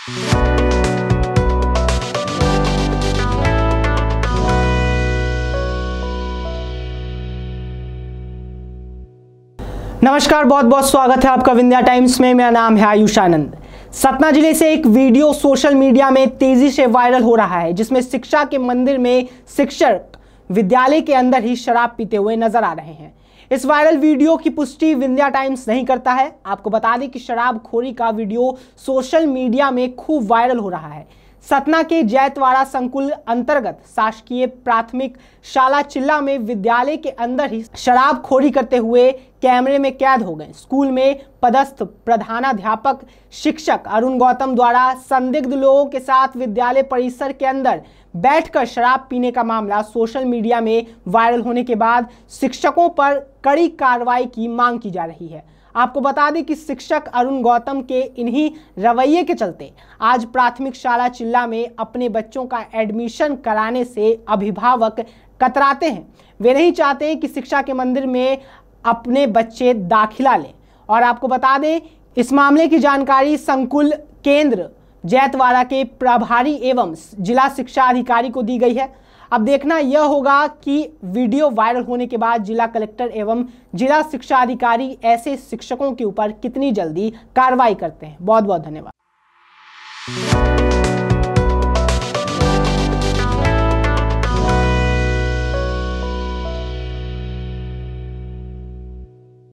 नमस्कार, बहुत बहुत स्वागत है आपका विंध्या टाइम्स में। मेरा नाम है आयुष आनंद। सतना जिले से एक वीडियो सोशल मीडिया में तेजी से वायरल हो रहा है, जिसमें शिक्षा के मंदिर में शिक्षक विद्यालय के अंदर ही शराब पीते हुए नजर आ रहे हैं। इस वायरल वीडियो की पुष्टि विंध्या टाइम्स नहीं करता है। आपको बता दें कि शराबखोरी का वीडियो सोशल मीडिया में खूब वायरल हो रहा है। सतना के जैतवाड़ा संकुल अंतर्गत शासकीय प्राथमिक शाला चिल्ला में विद्यालय के अंदर ही शराबखोरी करते हुए कैमरे में कैद हो गए। स्कूल में पदस्थ प्रधानाध्यापक शिक्षक अरुण गौतम द्वारा संदिग्ध लोगों के साथ विद्यालय परिसर के अंदर बैठकर शराब पीने का मामला सोशल मीडिया में वायरल होने के बाद शिक्षकों पर कड़ी कार्रवाई की मांग की जा रही है। आपको बता दें कि शिक्षक अरुण गौतम के इन्हीं रवैये के चलते आज प्राथमिक शाला चिल्ला में अपने बच्चों का एडमिशन कराने से अभिभावक कतराते हैं। वे नहीं चाहते कि शिक्षा के मंदिर में अपने बच्चे दाखिला लें। और आपको बता दें, इस मामले की जानकारी संकुल केंद्र जैतवाड़ा के प्रभारी एवं जिला शिक्षा अधिकारी को दी गई है। अब देखना यह होगा कि वीडियो वायरल होने के बाद जिला कलेक्टर एवं जिला शिक्षा अधिकारी ऐसे शिक्षकों के ऊपर कितनी जल्दी कार्रवाई करते हैं। बहुत बहुत धन्यवाद।